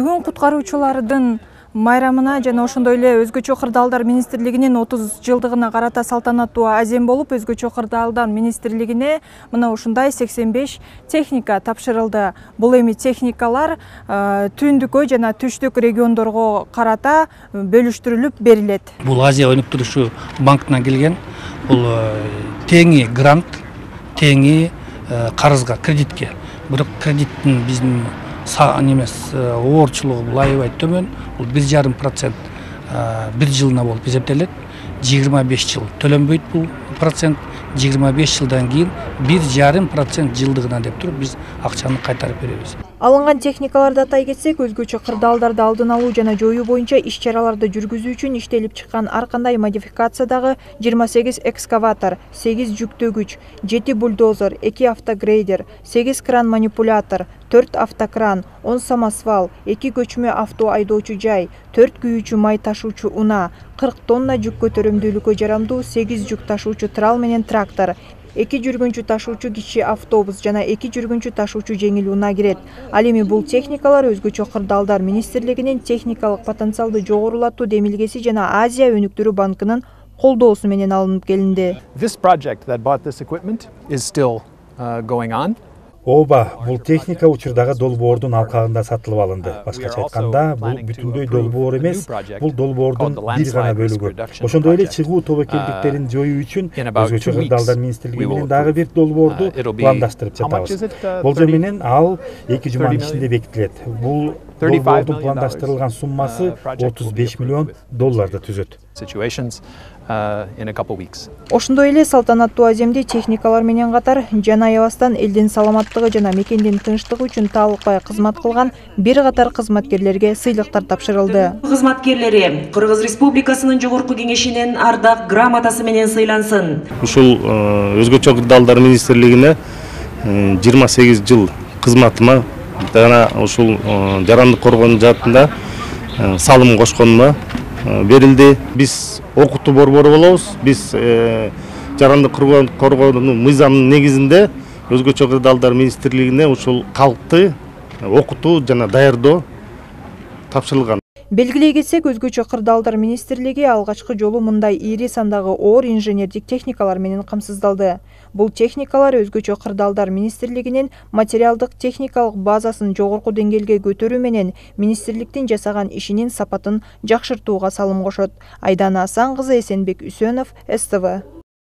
Бүгүн куткаруучулардын майрамына жана ошондой эле өзгөчө кырдаалдар министрлигинин 30 жылдыгына карата салтанаттуу азем болуп, өзгөчө кырдаалдар министрлигине мына ушундай 85 техника тапшырылды. Бул эми техникалар түндүккө жана түштүк региондорго карата бөлүштүрүлүп берилет. Бул Азия өнүктүрүүчү банкынан келген. Бул теңи грант, теңи карызга, кредитке. Бирок кредиттин биздин оорчулугу бул аябай төмөн. Бул 1,5% бир жылына болуп эсептелет. 25 жыл төлөнбөйт бул процент. 25 жылдан кийин 1,5% жылдыгына деп туруп биз акчаны кайтарып беребиз. Алынган техникаларды атай кетсек, өзгөчө кырдаалдарды алдын алуу жана жоюу боюнча иш-чараларды жүргүзүү үчүн иштелип чыккан ар кандай модификациядагы 28 экскаватор, 8 жүктөгүч, 7 бульдозер, 2 автогрейдер, 8 кран манипулятор, 4 автокран, 10 самосвал, 2 көчмө авто айдоочу жай, 4 күйүүчү май ташуучу унаа, 40 тонна жүк көтөрөмдүүлүккө жарамдуу 8 жүк ташуучу трал менен трактор, 2 жүргүнчү ташуучу кичи автобус жана 2 жүргүнчү ташуучу жеңил унаа кирет. Ал эми бул техникалар өзгөчө кырдаалдар министрлигинин техникалык потенциалды жогорулатуу демилгеси жана Азия өнүктүрүү банкынын колдоосу менен алынып келинди. This project that bought this equipment is still going on. Ооба, бул техника учурдагы долбоордун алкагында сатылып алынды. Башкача айтканда, бул бүтүндөй долбоор эмес, бул долбоордун бир гана бөлүгү. Ошондой эле чыгуу тобокелдиктерин жоюу үчүн өзгөчө кырдаалдар министрлиги менен дагы бир долбоорду пландаштырып жатабыз. Болжол менен ал 2 жуманын ичинде бекитилет. Бул долбоордун пландаштырылган суммасы $35 миллион түзөт. Ошондой эле салтанаттуу аземди техникалар менен катар жана аябастан элдин саламаттыгы жана мекендин тынчтыгы үчүн таалыкпай кызмат кылган бир катар кызматкерлерге сыйлыктар тапшырылды. Кызматкерлери Кыргыз Республикасынын жогорку кеңешинин ардак грамотасы менен сыйлансын. Ушул өзгөчө кырдаалдар министрлигине 28 жыл кызматыма жана ушул жарандык коргоо жаатында салым кошконума берилди. Биз окутуу борбору болобуз. Биз жарандык коргоонун мыйзамынын негизинде өзгөчө кырдаалдар министрлигине ушул калкты окутуу жана даярдоо тапшырылган. Белгилей кетсек, өзгөчө кырдаалдар министрлиги алгачкы жолу мындай ири сандагы оор инженердик техникалар менен камсыздалды. Бул техникалар өзгөчө кырдаалдар министрлигинин материалдык техникалык базасын жогорку деңгээлге көтөрүү менен министрликтин жасаган ишинин сапатын жакшыртууга салым кошот. Айдана Асан кызы, Эсенбек Үсөнов, СТВ.